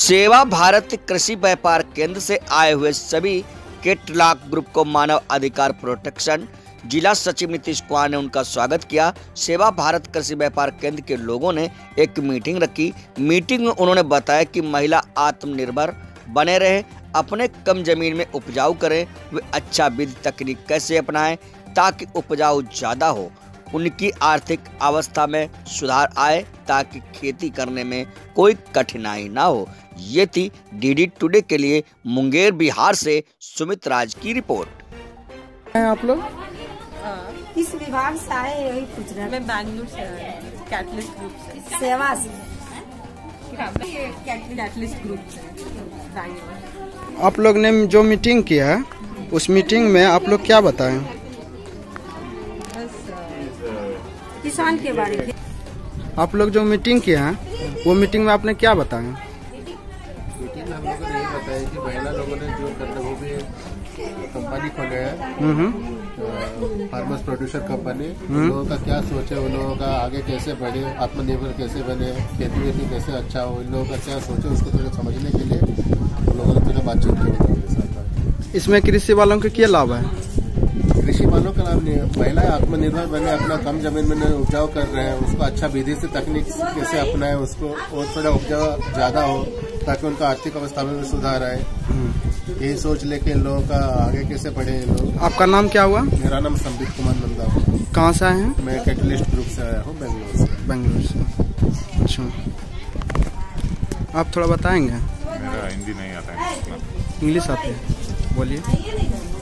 सेवा भारत कृषि व्यापार केंद्र से आए हुए सभी केटलाक ग्रुप को मानव अधिकार प्रोटेक्शन जिला सचिव नीतीश कुमार ने उनका स्वागत किया। सेवा भारत कृषि व्यापार केंद्र के लोगों ने एक मीटिंग रखी। मीटिंग में उन्होंने बताया कि महिला आत्मनिर्भर बने रहे, अपने कम जमीन में उपजाऊ करें, वे अच्छा बीज तकनीक कैसे अपनाएं ताकि उपजाऊ ज़्यादा हो, उनकी आर्थिक अवस्था में सुधार आए ताकि खेती करने में कोई कठिनाई ना हो। ये थी डीडी टुडे के लिए मुंगेर बिहार से सुमित राज की रिपोर्ट। आप लोग किस विभाग से आए यही पूछ रहे हैं। मैं बैंगलोर से कैटलिस्ट ग्रुप से सेवा से कैटलिस्ट ग्रुप से बैंगलोर। आप लोग ने जो मीटिंग किया है उस मीटिंग में आप लोग क्या बताएं? किसान के बारे में आप लोग जो मीटिंग किया है वो मीटिंग में आपने क्या बताया? मीटिंग में हम लोगों ने ये बताया कि महिला लोगों ने जो करना वो भी कंपनी खोले है, फार्मर्स प्रोड्यूसर कंपनी। उन लोगों का क्या सोच है, उन लोगों का आगे कैसे बढ़े, आत्मनिर्भर कैसे बने, खेती वेती कैसे अच्छा हो, इन लोगों का क्या सोच है उसको थोड़ा समझने के लिए उन लोगों ने थोड़ा बातचीत की। इसमें कृषि वालों के क्या लाभ है? कृषि वालों का लाभ नहीं है। महिलाएं आत्मनिर्भर बने, अपना कम जमीन में उपजाऊ कर रहे हैं, उसको अच्छा विधि से तकनीक कैसे अपनाए, उसको और थोड़ा उपजाऊ ज्यादा हो ताकि उनका आर्थिक अवस्था में भी सुधार आए। यही सोच लेके इन लोगों का आगे कैसे बढ़े इन लोग। आपका नाम क्या हुआ? मेरा नाम संबित कुमार नंदा। कहाँ से आए हैं? मैं कैटलिस्ट ग्रुप से आया हूँ, बेंगलोर से। अच्छा, आप थोड़ा बताएंगे? मेरा हिंदी नहीं आता है, इंग्लिश आती है, बोलिए।